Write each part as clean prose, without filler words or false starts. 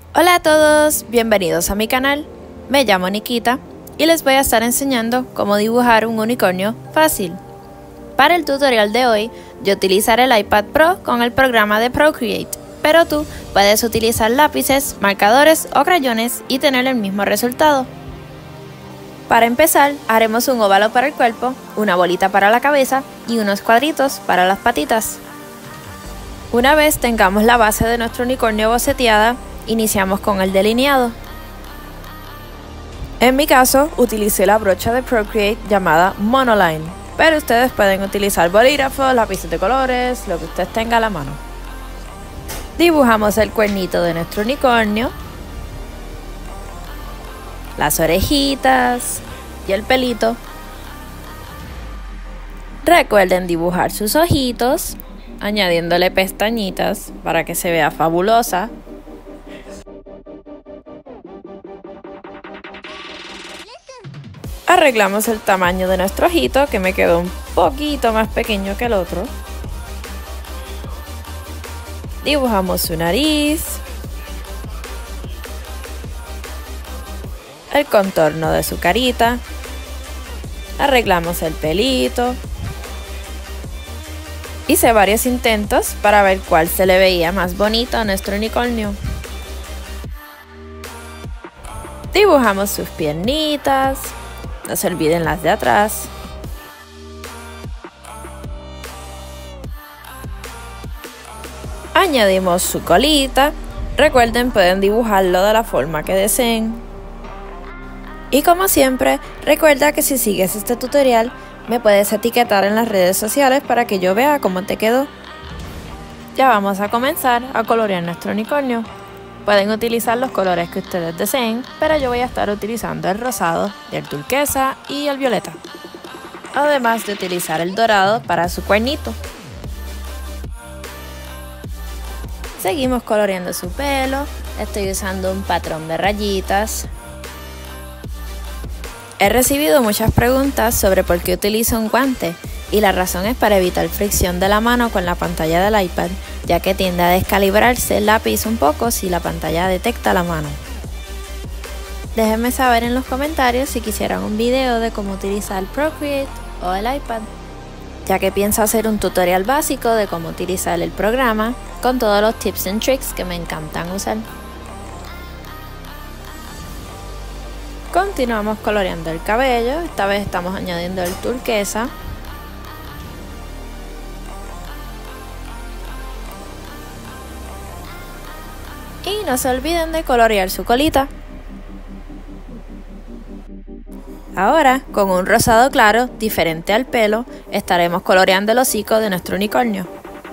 Hola a todos, bienvenidos a mi canal. Me llamo Nikita y les voy a estar enseñando cómo dibujar un unicornio fácil. Para el tutorial de hoy, yo utilizaré el iPad Pro con el programa de Procreate, pero tú puedes utilizar lápices, marcadores o crayones y tener el mismo resultado. Para empezar, haremos un óvalo para el cuerpo, una bolita para la cabeza y unos cuadritos para las patitas. Una vez tengamos la base de nuestro unicornio boceteada, iniciamos con el delineado. En mi caso, utilicé la brocha de Procreate llamada Monoline, pero ustedes pueden utilizar bolígrafos, lápices de colores, lo que ustedes tengan a la mano. Dibujamos el cuernito de nuestro unicornio, las orejitas y el pelito. Recuerden dibujar sus ojitos, añadiéndole pestañitas para que se vea fabulosa. Arreglamos el tamaño de nuestro ojito, que me quedó un poquito más pequeño que el otro. Dibujamos su nariz, el contorno de su carita, arreglamos el pelito. Hice varios intentos para ver cuál se le veía más bonito a nuestro unicornio. Dibujamos sus piernitas, no se olviden las de atrás. Añadimos su colita. Recuerden, pueden dibujarlo de la forma que deseen. Y como siempre, recuerda que si sigues este tutorial, me puedes etiquetar en las redes sociales para que yo vea cómo te quedó. Ya vamos a comenzar a colorear nuestro unicornio. Pueden utilizar los colores que ustedes deseen, pero yo voy a estar utilizando el rosado, el turquesa y el violeta. Además de utilizar el dorado para su cuernito. Seguimos coloreando su pelo. Estoy usando un patrón de rayitas. He recibido muchas preguntas sobre por qué utilizo un guante, y la razón es para evitar fricción de la mano con la pantalla del iPad, ya que tiende a descalibrarse el lápiz un poco si la pantalla detecta la mano. Déjenme saber en los comentarios si quisieran un video de cómo utilizar Procreate o el iPad, ya que pienso hacer un tutorial básico de cómo utilizar el programa con todos los tips and tricks que me encantan usar. Continuamos coloreando el cabello, esta vez estamos añadiendo el turquesa. Y no se olviden de colorear su colita. Ahora, con un rosado claro, diferente al pelo, estaremos coloreando el hocico de nuestro unicornio.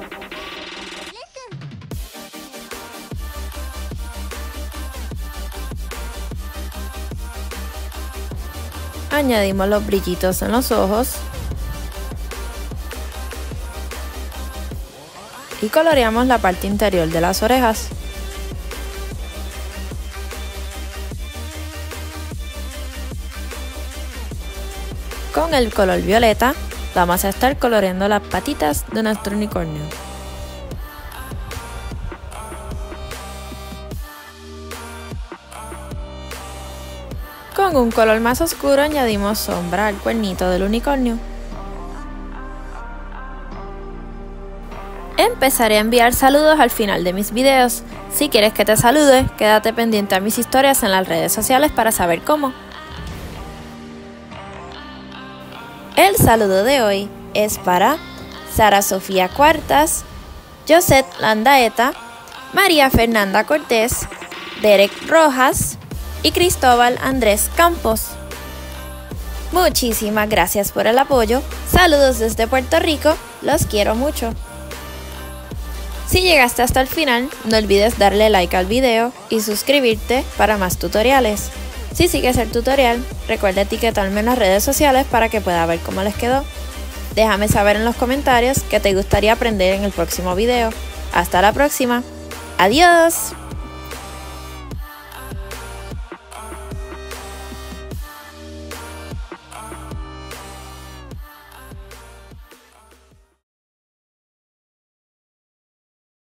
Añadimos los brillitos en los ojos. Y coloreamos la parte interior de las orejas. Con el color violeta vamos a estar coloreando las patitas de nuestro unicornio. Con un color más oscuro añadimos sombra al cuernito del unicornio. Empezaré a enviar saludos al final de mis videos. Si quieres que te salude, quédate pendiente a mis historias en las redes sociales para saber cómo. El saludo de hoy es para Sara Sofía Cuartas, Josette Landaeta, María Fernanda Cortés, Derek Rojas y Cristóbal Andrés Campos. Muchísimas gracias por el apoyo. Saludos desde Puerto Rico, los quiero mucho. Si llegaste hasta el final, no olvides darle like al video y suscribirte para más tutoriales. Si sigues el tutorial, recuerda etiquetarme en las redes sociales para que pueda ver cómo les quedó. Déjame saber en los comentarios qué te gustaría aprender en el próximo video. Hasta la próxima. ¡Adiós!